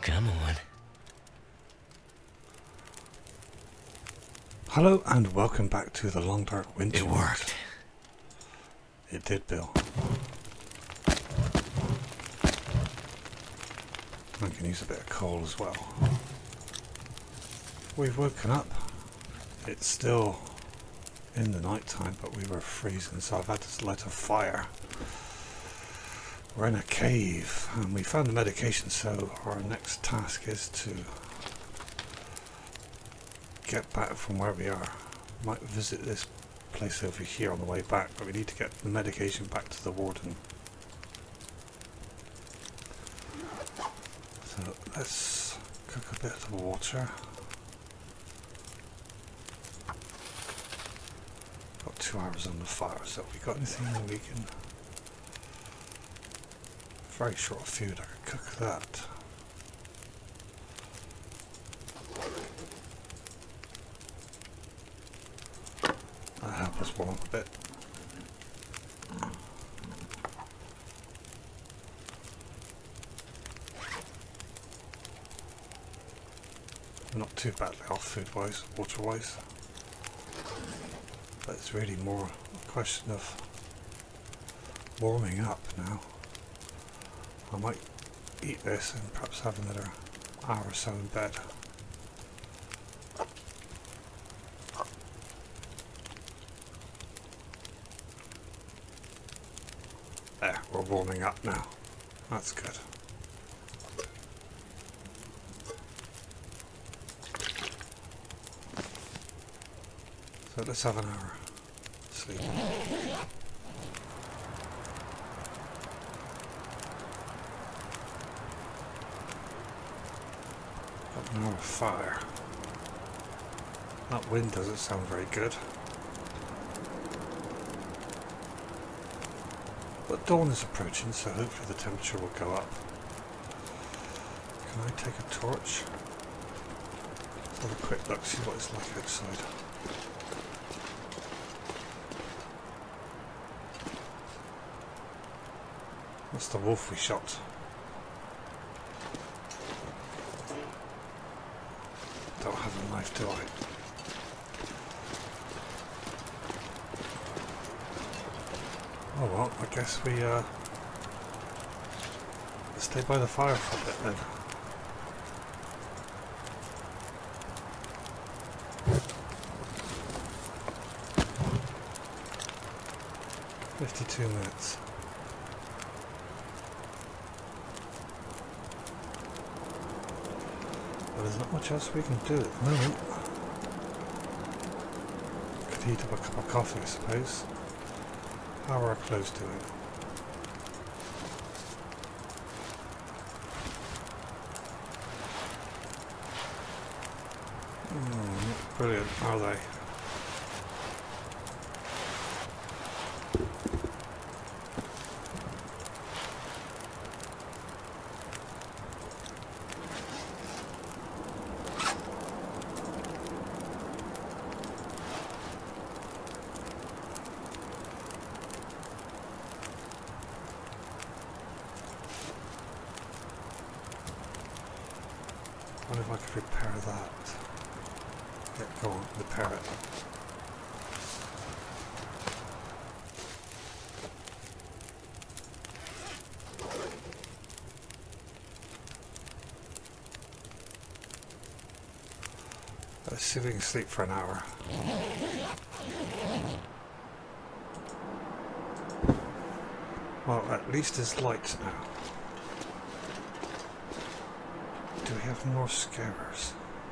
Come on. Hello and welcome back to the Long Dark Wintermute. It worked. It did, Bill. I can use a bit of coal as well. We've woken up. It's still in the night time, but we were freezing, so I've had to light a fire. We're in a cave and we found the medication, so our next task is to get back from where we are. Might visit this place over here on the way back, but we need to get the medication back to the warden. So let's cook a bit of water. Got 2 hours on the fire, so if we got anything we can... Very short of food, I could cook that. That'll help us warm up a bit. We're not too badly off food-wise, water-wise. But it's really more a question of warming up now. I might eat this and perhaps have another hour or so in bed. There, we're warming up now. That's good. So let's have an hour sleep. Got an hour of fire. That wind doesn't sound very good. But dawn is approaching, so hopefully the temperature will go up. Can I take a torch? Let's have a quick look, see what it's like outside. That's the wolf we shot. Don't have a knife, do I? Oh well, I guess we stay by the fire for a bit then. "52 minutes. Well, there's not much else we can do at the moment. Could heat up a cup of coffee, I suppose. How are our clothes doing? Not brilliant, are they? I wonder if I could repair that. Yeah, go on, repair it. Let's see if we can sleep for an hour. Well, at least it's light now. Do we have more scarers?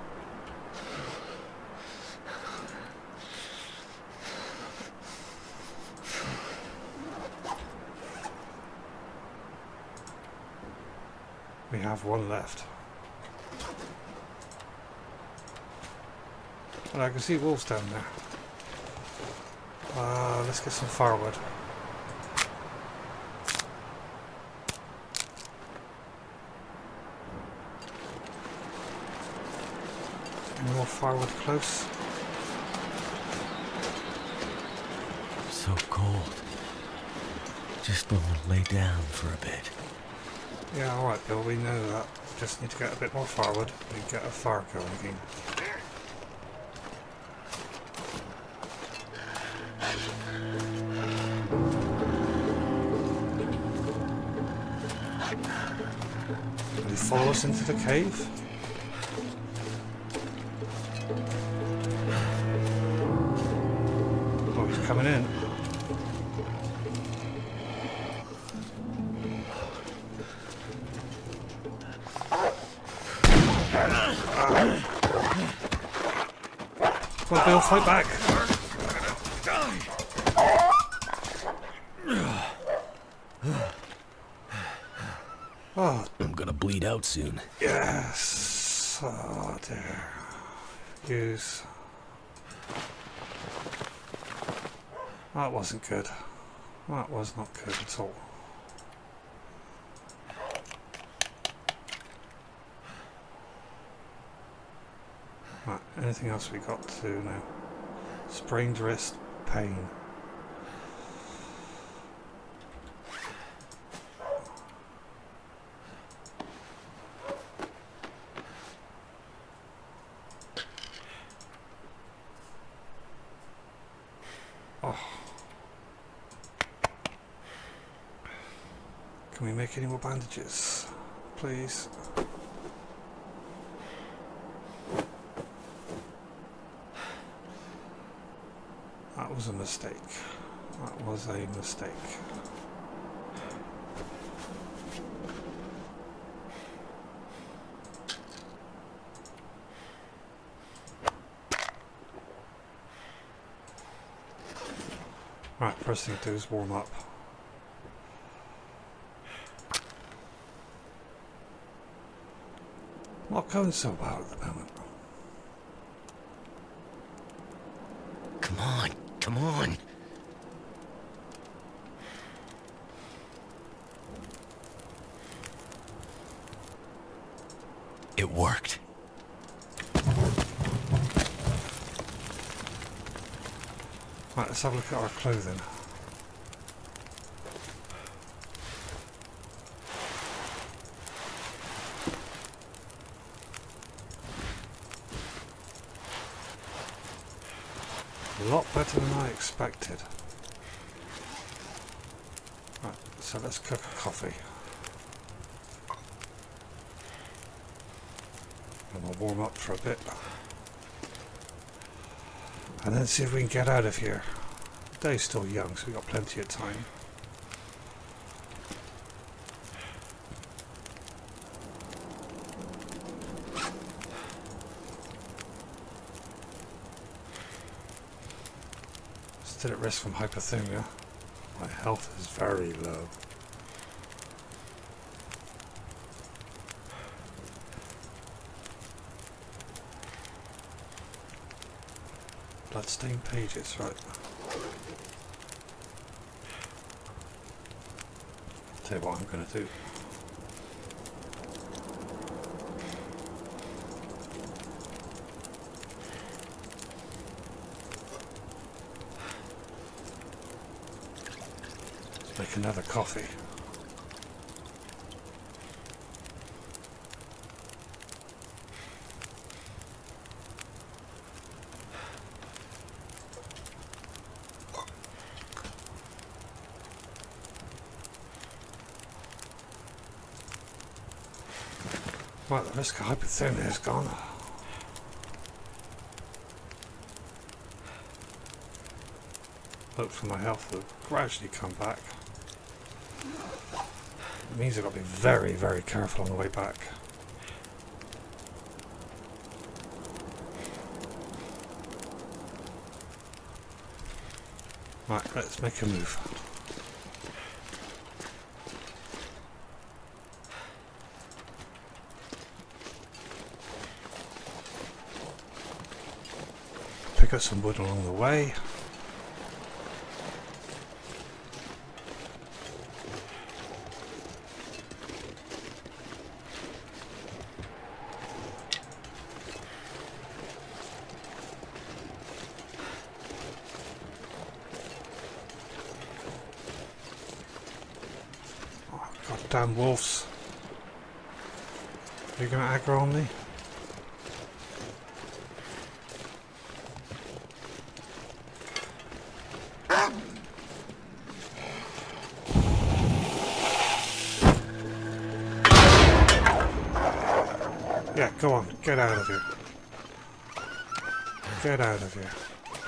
We have one left. And I can see wolves down there. Let's get some firewood. Any more firewood close? So cold. Just want to lay down for a bit. Yeah, alright Bill, we know that. just need to get a bit more forward and get a fire going again. Will he follow us into the cave? Oh, he's coming in. Come on, Bill, fight back. Oh, I'm gonna bleed out soon. yes. Oh, dear. Use. That wasn't good. That was not good at all. Right, anything else we got to do now? Sprained wrist, pain. Oh. Can we make any more bandages, please? That was a mistake. That was a mistake. Right, first thing to do is warm up. Not going so well at the moment. Come on, come on. It worked. Right, let's have a look at our clothing. A lot better than I expected. Right, so let's cook a coffee. And we'll warm up for a bit. And then see if we can get out of here. The day's still young, so we've got plenty of time. Still at risk from hypothermia. My health is very low. Bloodstained pages, right. Tell you what I'm going to do. Let's make another coffee. Right, the risk of hypothermia is gone. Hopefully my health will gradually come back. It means I've got to be very, very careful on the way back. Right, let's make a move. Pick up some wood along the way. Oh, goddamn wolves. Are you going to aggro on me? Yeah, go on, get out of here. Get out of here.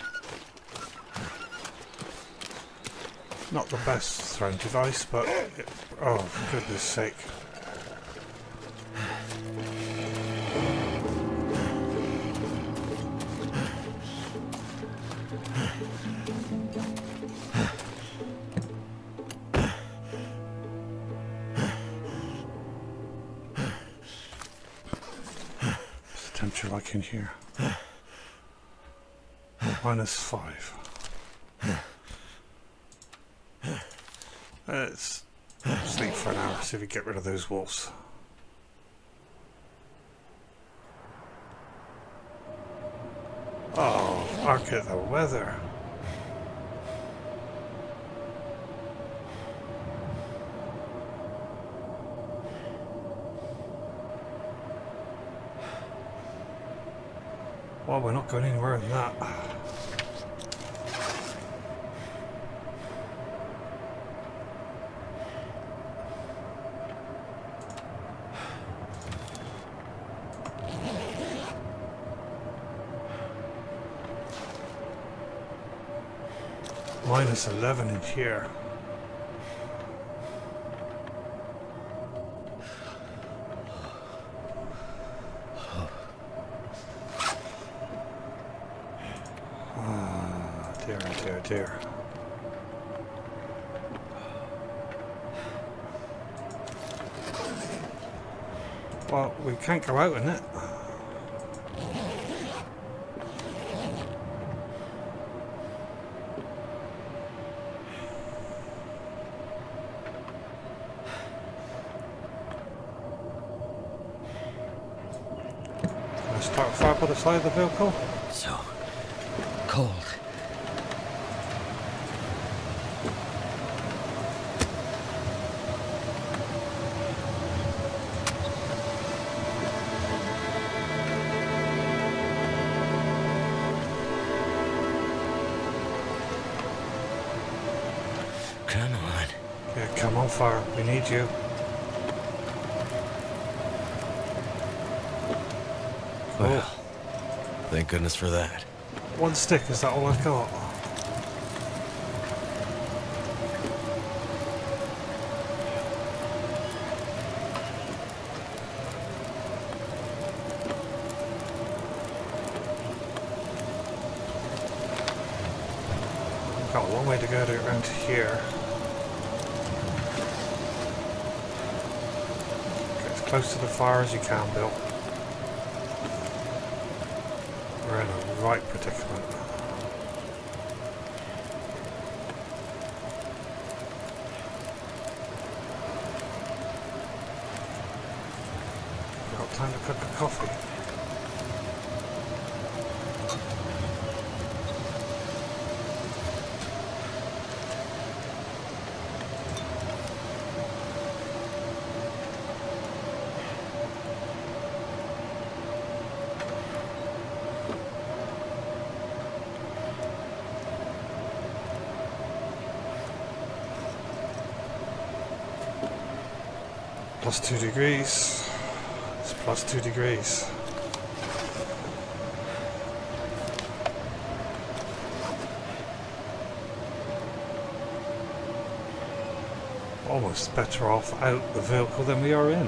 Not the best thrown device, but oh, for goodness sake. What's the temperature like in here? -5. Let's sleep for an hour, see if we get rid of those wolves. Oh, look at the weather. Well, we're not going anywhere in that. -11 in here. Ah, dear, dear, dear. Well, we can't go out in it. Start a fire by the side of the vehicle. So cold. Come on. Yeah, come on, fire. We need you. Well, thank goodness for that. One stick, is that all I've got? I've got a long way to go to get around to here. Get as close to the fire as you can, Bill. We're in a right predicament. Got time to cook a coffee. +2 degrees. It's +2 degrees. Almost better off out the vehicle than we are in.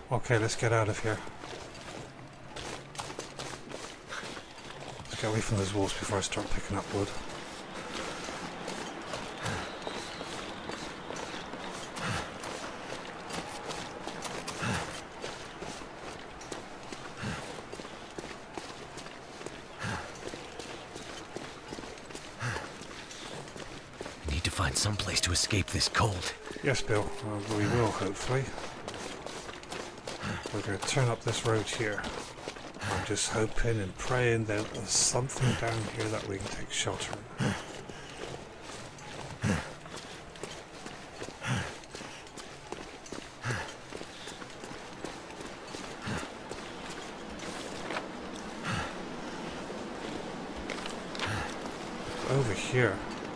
Okay, let's get out of here. Let's get away from those wolves before I start picking up wood. Need to find some place to escape this cold. Yes, Bill. We will, hopefully. We're going to turn up this road here. I'm just hoping and praying that there's something down here that we can take shelter in. Over here.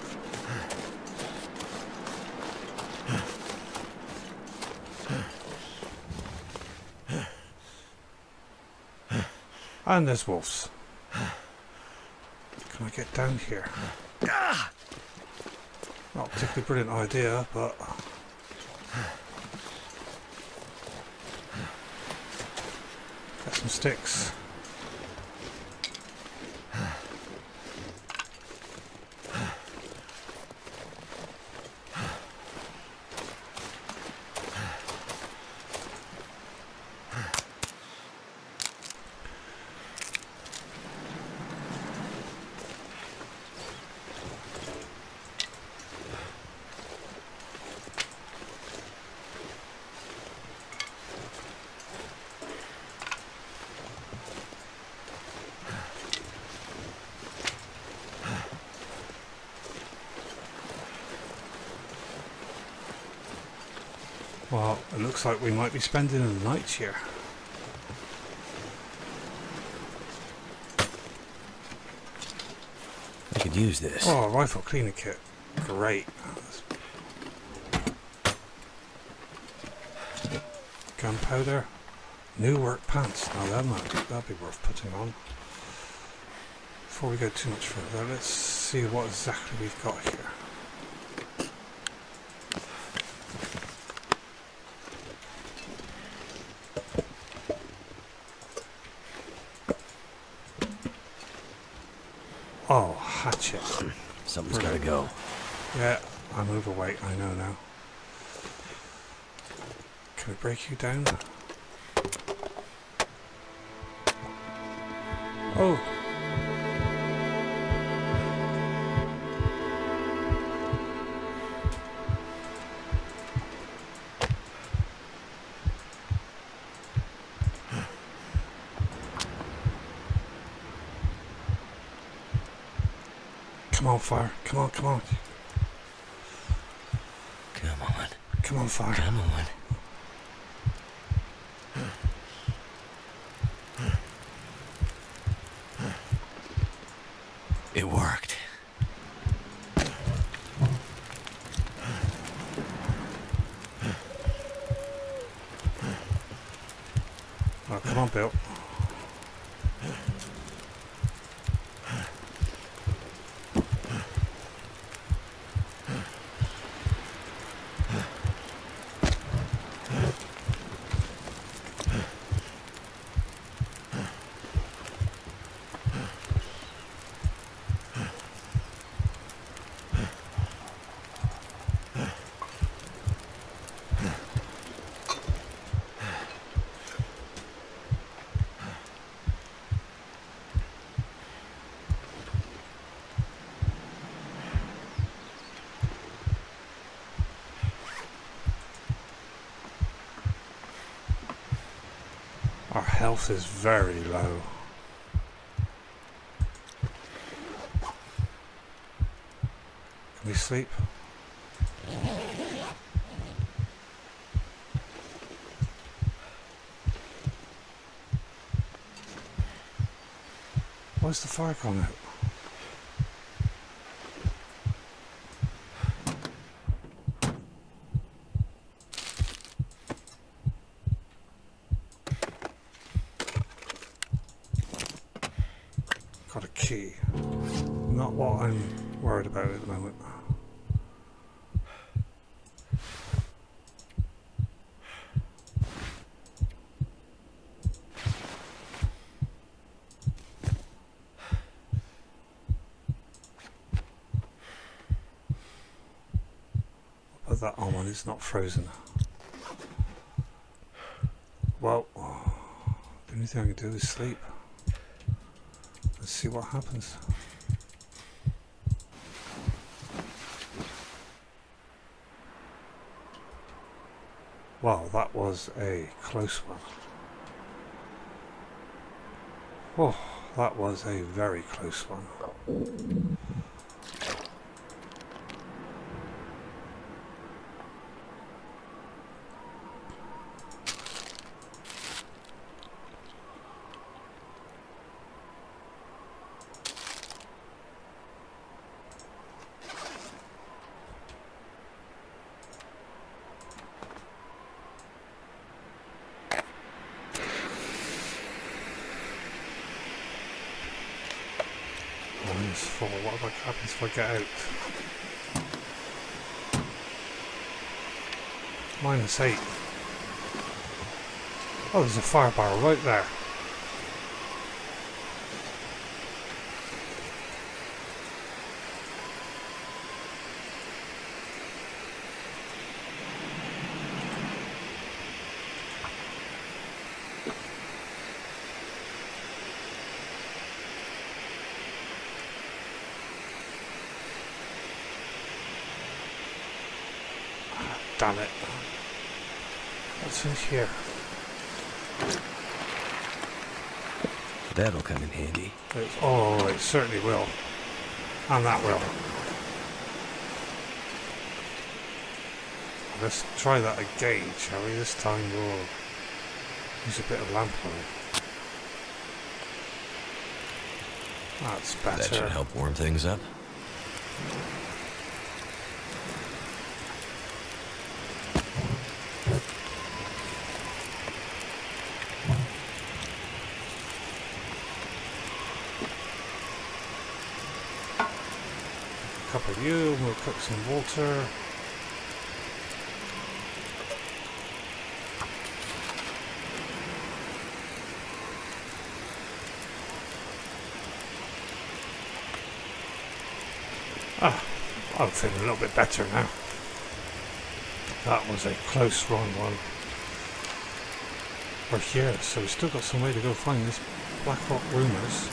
And there's wolves. Can I get down here? Not a particularly brilliant idea, but... Get some sticks. Well, it looks like we might be spending the night here. I could use this. Oh, a rifle cleaner kit. Great. Gunpowder. New work pants. Now that'll be worth putting on. Before we go too much further, let's see what exactly we've got here. Oh, hatchet. Something's gotta go. Yeah, I'm overweight, I know now. Can we break you down? Oh! Come on, fire. Come on, come on. Come on. Come on, fire. Come on. It worked. Oh, come on, Bill. Our health is very low. Can we sleep? Why's the fire gone out? Got a key. Not what I'm worried about at the moment. that on when it's not frozen. Well, the only thing I can do is sleep. Let's see what happens. Wow, that was a close one. Oh, that was a very close one. -4. What happens if I get out? -8. Oh, there's a fire barrel right there. Damn it. What's in here? That'll come in handy. Oh, it certainly will. And that will. Let's try that again, shall we? This time we'll use a bit of lamplight. That's better. That should help warm things up. Cup of you, we'll cook some water. I'm feeling a little bit better now. That was a close run one. We're here, so we've still got some way to go find this Black Rock Rumours.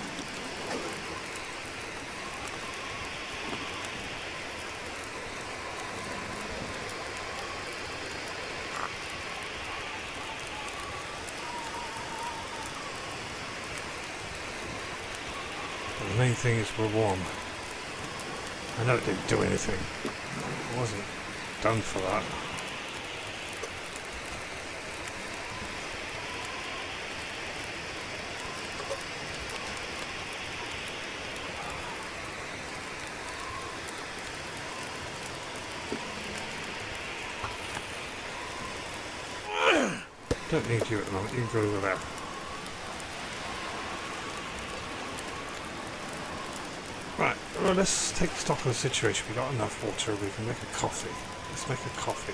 The main thing is we're warm. I know it didn't do anything. It wasn't done for that. Don't need you at the moment, you can go over there. Right, well, let's take stock of the situation. We've got enough water, we can make a coffee. Let's make a coffee.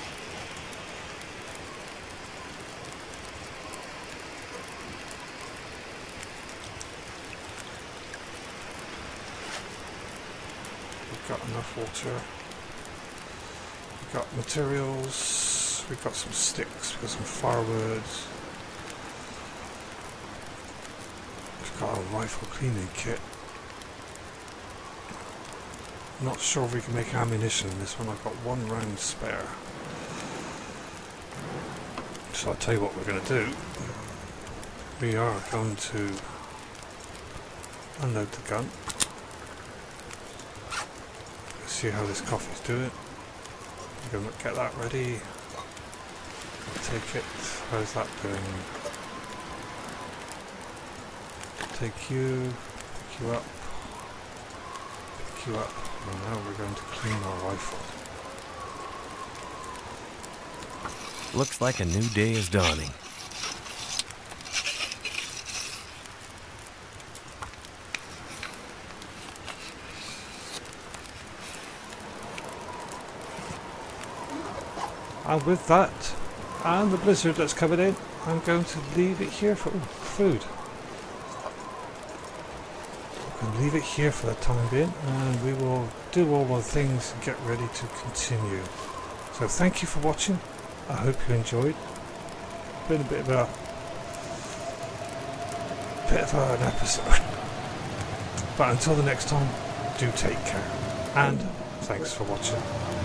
We've got enough water. We've got materials. We've got some sticks, we've got some firewood. We've got a rifle cleaning kit. Not sure if we can make ammunition in this one. I've got 1 round spare. So I'll tell you what we're going to do. We are going to unload the gun. Let's see how this coffee's doing. We're going to get that ready. Take it. How's that doing? Take you. Pick you up. Pick you up. And now we're going to clean our rifle. Looks like a new day is dawning. And with that, and the blizzard that's coming in, I'm going to leave it here for food. I'm going to leave it here for the time being, and we will do all the things and get ready to continue. So thank you for watching. I hope you enjoyed. Been a bit of an episode. But until the next time, do take care. And thanks for watching.